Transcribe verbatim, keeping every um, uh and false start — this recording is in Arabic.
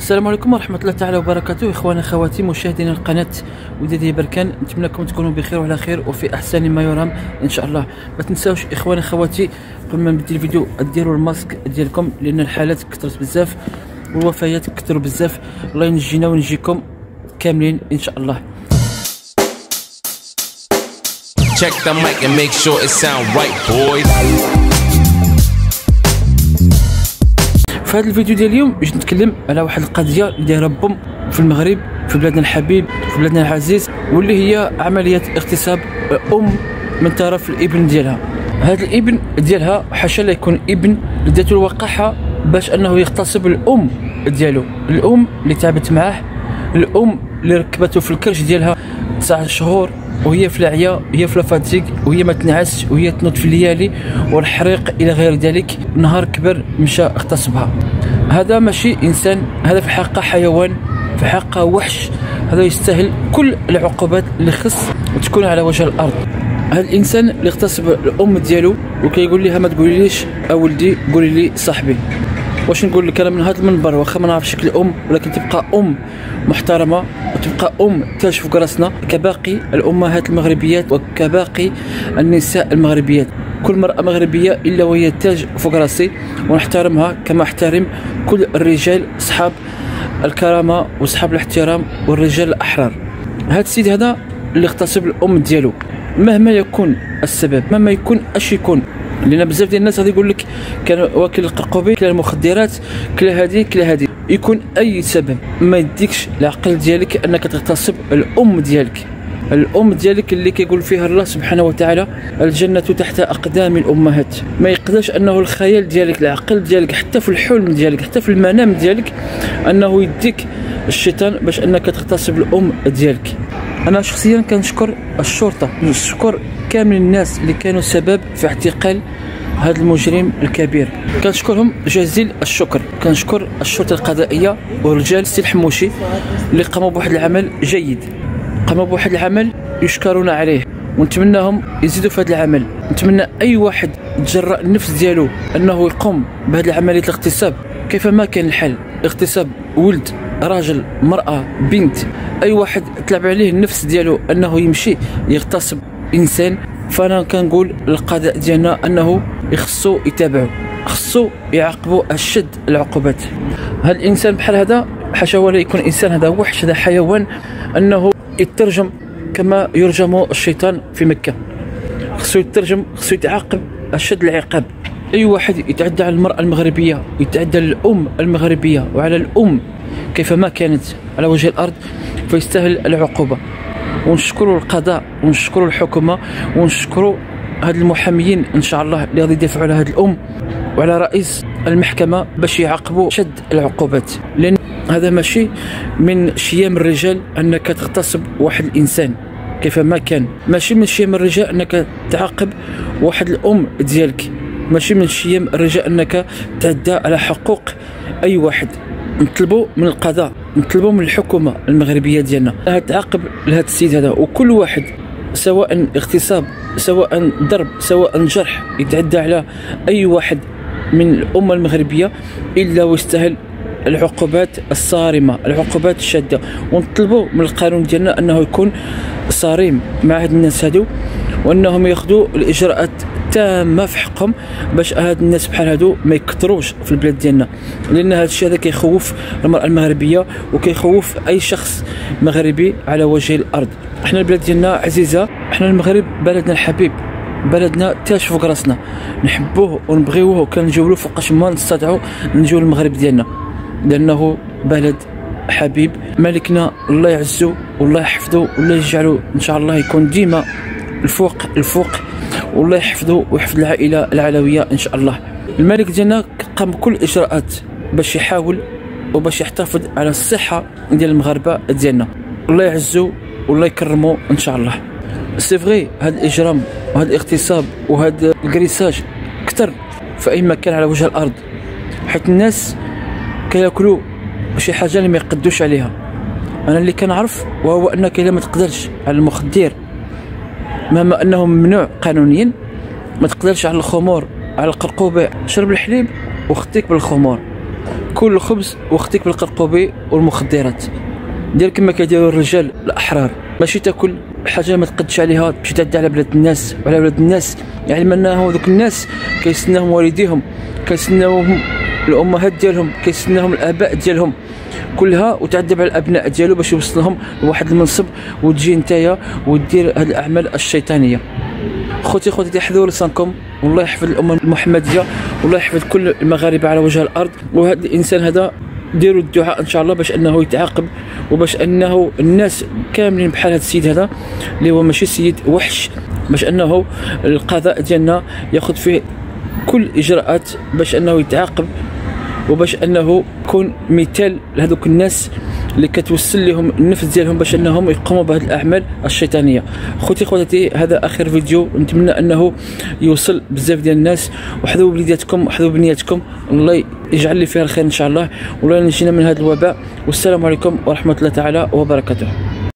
السلام عليكم ورحمة الله تعالى وبركاته. إخواني أخواتي مشاهدين القناة ودادي بركان، نتمنى لكم تكونوا بخير وعلى خير وفي أحسن ما يرام إن شاء الله. ما تنساوش إخواني أخواتي قبل ما نبدي الفيديو ديروا الماسك ديالكم، لأن الحالات كثرت بزاف والوفيات كثروا بزاف. الله ينجينا ونجيكم كاملين إن شاء الله. Check the mic and make sure it sound right, boys. في هذا الفيديو ديال اليوم باش نتكلم على واحد القضيه اللي دايره بوم في المغرب، في بلادنا الحبيب، في بلادنا العزيز، واللي هي عمليه اغتصاب ام من طرف الابن ديالها. هذا الابن ديالها حاشا لا يكون ابن داتو الوقاحه باش انه يغتصب الام ديالو، الام اللي تعبت معاه، الام اللي ركبته في الكرش ديالها تسعة شهور وهي في العيا، هي في لافاتيك، وهي ما تنعس، وهي تنوض في الليالي والحريق الى غير ذلك. نهار كبر مشى اغتصبها. هذا ماشي انسان، هذا في الحقيقه حيوان، في الحقيقه وحش. هذا يستاهل كل العقوبات اللي خص تكون على وجه الارض. هذا الانسان اللي اغتصب الام ديالو وكيقول لها ما تقوليليش اولدي، قولي لي صاحبي. واش نقول لك انا من هذا المنبر، واخا ما نعرفش شكل الام، ولكن تبقى ام محترمه وتبقى ام تاج فوق راسنا كباقي الامهات المغربيات وكباقي النساء المغربيات. كل مرأة مغربية إلا وهي تاج فوق راسي، ونحترمها كما احترم كل الرجال أصحاب الكرامة وأصحاب الاحترام والرجال الأحرار. هذا السيد هذا اللي اغتصب الأم ديالو مهما يكون السبب، مهما يكون اش يكون، لأن بزاف ديال الناس غادي يقول لك كان واكل القرقوبي، كلا المخدرات، كلا هذه كلا هذه. يكون أي سبب ما يديكش العقل ديالك أنك تغتصب الأم ديالك، الام ديالك اللي كيقول فيها الله سبحانه وتعالى الجنه تحت اقدام الامهات. ما يقدرش انه الخيال ديالك، العقل ديالك، حتى في الحلم ديالك، حتى في المنام ديالك، انه يديك الشيطان باش انك تغتصب الام ديالك. انا شخصيا كنشكر الشرطه، نشكر كامل الناس اللي كانوا سبب في اعتقال هذا المجرم الكبير، كنشكرهم جزيل الشكر. كنشكر الشرطه القضائيه ورجال السي الحموشي اللي قاموا بواحد العمل جيد، قاموا بواحد العمل يشكرون عليه، ونتمناهم يزيدوا في هذا العمل. نتمنى اي واحد تجرأ النفس ديالو انه يقوم بهذه عمليه الاغتصاب كيفما كان الحال، اغتصاب ولد، راجل، مرأة، بنت، اي واحد تلعب عليه النفس ديالو انه يمشي يغتصب انسان، فانا كنقول للقضاء ديالنا انه يخصو يتابعوا، خصو يعاقبوا اشد العقوبات. هذا الانسان بحال هذا حاشا ولا يكون انسان، هذا وحش، هذا حيوان، انه يترجم كما يرجم الشيطان في مكة. خصو يترجم، خصو يتعاقب اشد العقاب. اي واحد يتعدى على المرأة المغربية، يتعدى على الام المغربية وعلى الام كيفما كانت على وجه الارض، فيستاهل العقوبة. ونشكروا القضاء ونشكروا الحكومة ونشكروا هاد المحاميين ان شاء الله اللي غادي يدافعوا على هاد الام وعلى رئيس المحكمة باش يعاقبوا شد العقوبات، لان هذا ماشي من شيام الرجال انك تغتصب واحد الانسان كيفما كان، ماشي من شيام الرجال انك تعاقب واحد الام ديالك، ماشي من شيام الرجال انك تعدى على حقوق اي واحد. نطلبوا من القضاء، نطلبوا من الحكومه المغربيه ديالنا انها تعاقب لهذا السيد هذا، وكل واحد سواء اغتصاب، سواء ضرب، سواء جرح يتعدى على اي واحد من الامه المغربيه الا ويستاهل العقوبات الصارمه، العقوبات الشاده. ونطلبوا من القانون ديالنا انه يكون صارم مع هاد الناس هادو، وانهم ياخذوا الاجراءات تامه في حقهم باش هاد الناس بحال هادو ما يكثروش في البلاد ديالنا، لان هذا الشيء هذا كيخوف المراه المغربيه وكيخوف اي شخص مغربي على وجه الارض. احنا البلاد ديالنا عزيزه، احنا المغرب بلدنا الحبيب، بلدنا تاج فوق راسنا، نحبوه ونبغيوه وكنجيو له فوقاش ما نستطيعوا نجيو للمغرب ديالنا، لانه بلد حبيب. ملكنا الله يعزو والله يحفظه والله يجعله ان شاء الله يكون ديما الفوق الفوق، والله يحفظه ويحفظ العائله العلويه ان شاء الله. الملك ديالنا قام بكل الاجراءات باش يحاول وباش يحتفظ على الصحه ديال المغاربه ديالنا، الله يعزو والله يكرمه ان شاء الله. سي فغي هذا الاجرام وهذا الاغتصاب وهذا الكريساج كثر في اي مكان على وجه الارض، حيت الناس كياكلوا شي حاجه اللي ما يقدوش عليها. انا اللي كنعرف وهو انك الا ما تقدرش على المخدر مهما انه ممنوع قانونيا، ما تقدرش على الخمور، على القرقوبه، شرب الحليب وخطيك بالخمور. كل الخبز واختك بالقرقوبي والمخدرات. دير كما كيديروا الرجال الاحرار، ماشي تاكل حاجه ما تقدش عليها تمشي تعدي على بلاد الناس وعلى بلاد الناس. يعني منا ذوك الناس كيستناهم والديهم، كيستناهم الامهات ديالهم، كيستناهم الاباء ديالهم كلها، وتعذب على الابناء ديالو باش يوصلهم لواحد المنصب، وتجي نتايا ودير هذه الاعمال الشيطانيه. خوتي خوتي احذروا لسانكم، والله يحفظ الامه المحمديه، والله يحفظ كل المغاربه على وجه الارض. وهذا الانسان هذا ديروا الدعاء ان شاء الله باش انه يتعاقب، وباش انه الناس كاملين بحال هذا السيد هذا اللي هو ماشي سيد وحش، باش انه القضاء ديالنا ياخذ فيه كل اجراءات باش انه يتعاقب، وباش انه يكون مثال لهذوك الناس اللي كتوصل لهم النفس ديالهم باش انهم يقوموا بهذه الاعمال الشيطانيه. خوتي خواتي هذا اخر فيديو، نتمنى انه يوصل بزاف ديال الناس. وحذوا وليداتكم وحذوا بنياتكم، الله يجعل لي فيها الخير ان شاء الله، ولا نجينا من هذا الوباء. والسلام عليكم ورحمه الله تعالى وبركاته.